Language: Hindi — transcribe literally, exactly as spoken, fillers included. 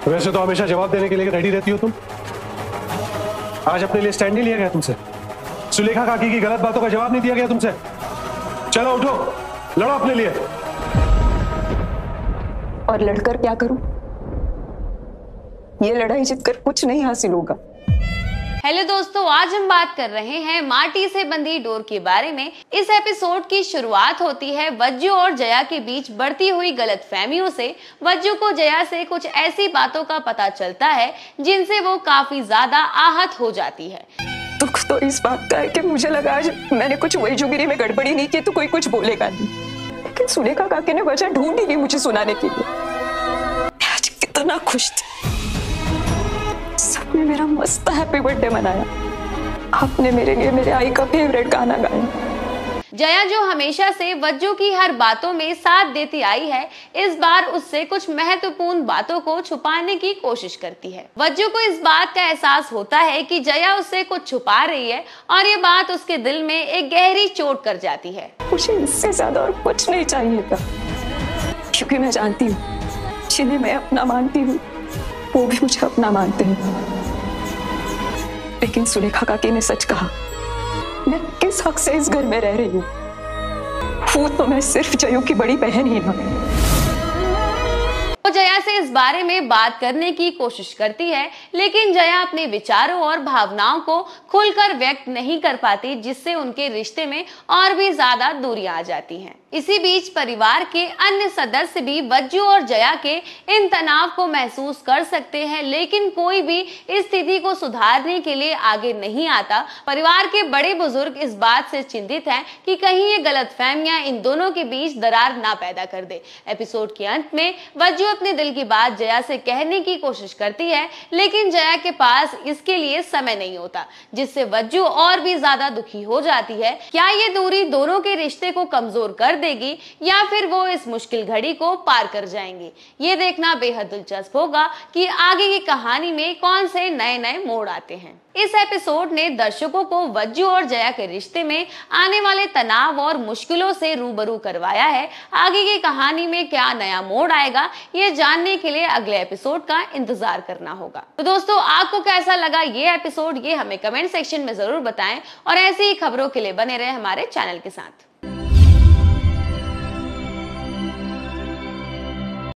वैसे तो हमेशा जवाब देने के लिए रेडी रहती हो तुम, आज अपने लिए स्टैंड नहीं लिया गया तुमसे? सुलेखा काकी की गलत बातों का जवाब नहीं दिया गया तुमसे? चलो उठो, लड़ो अपने लिए। और लड़कर क्या करूं? ये लड़ाई जीतकर कुछ नहीं हासिल होगा। हेलो दोस्तों, आज हम बात कर रहे हैं माटी से बंधी डोर के बारे में। इस एपिसोड की शुरुआत होती है वज्जू और जया के बीच बढ़ती हुई गलतफहमियों से। वज्जू को जया से कुछ ऐसी बातों का पता चलता है जिनसे वो काफी ज्यादा आहत हो जाती है। दुख तो इस बात का है कि मुझे लगा आज मैंने कुछ वैजुगिरी में गड़बड़ी नहीं की तो कोई कुछ बोलेगा नहीं, लेकिन सुलेखा काकी ने वजह ढूंढी नहीं मुझे सुनाने के लिए। आज कितना खुश थी, सबने मेरा मस्त हैप्पी बर्थडे मनाया, आपने मेरे लिए मेरे आई का फेवरेट गाना गाया। जया जो हमेशा से वज्जू की हर बातों में साथ देती आई है, इस बार उससे कुछ महत्वपूर्ण बातों को छुपाने की कोशिश करती है। वज्जू को इस बात का एहसास होता है कि जया उससे कुछ छुपा रही है और ये बात उसके दिल में एक गहरी चोट कर जाती है। मुझे इससे ज्यादा और कुछ नहीं चाहिए था, क्योंकि मैं जानती हूँ जिन्हें मैं अपना मानती हूँ वो भी मुझे अपना मानते हैं। लेकिन सुलेखा काकी ने सच कहा, मैं किस हक से इस घर में रह रही हूँ? वो तो मैं सिर्फ जयू की बड़ी बहन ही ना। वो जया से इस बारे में बात करने की कोशिश करती है, लेकिन जया अपने विचारों और भावनाओं को खुलकर व्यक्त नहीं कर पाती, जिससे उनके रिश्ते में और भी ज्यादा दूरियां आ जाती हैं। इसी बीच परिवार के अन्य सदस्य भी वज्जू और जया के इन तनाव को महसूस कर सकते हैं, लेकिन कोई भी इस स्थिति को सुधारने के लिए आगे नहीं आता। परिवार के बड़े बुजुर्ग इस बात से चिंतित हैं कि कहीं ये गलतफहमियां इन दोनों के बीच दरार ना पैदा कर दे। एपिसोड के अंत में वज्जू अपने दिल की बात जया से कहने की कोशिश करती है, लेकिन जया के पास इसके लिए समय नहीं होता, जिससे वज्जू और भी ज्यादा दुखी हो जाती है। क्या ये दूरी दोनों के रिश्ते को कमजोर कर देगी या फिर वो इस मुश्किल घड़ी को पार कर जाएंगे? ये देखना बेहद दिलचस्प होगा कि आगे की कहानी में कौन से नए नए मोड़ आते हैं। इस एपिसोड ने दर्शकों को वज्जू और जया के रिश्ते में आने वाले तनाव और मुश्किलों से रूबरू करवाया है। आगे की कहानी में क्या नया मोड़ आएगा, ये जानने के लिए अगले एपिसोड का इंतजार करना होगा। तो दोस्तों, आपको कैसा लगा ये एपिसोड, ये हमें कमेंट सेक्शन में जरूर बताएं और ऐसी ही खबरों के लिए बने रहे हमारे चैनल के साथ।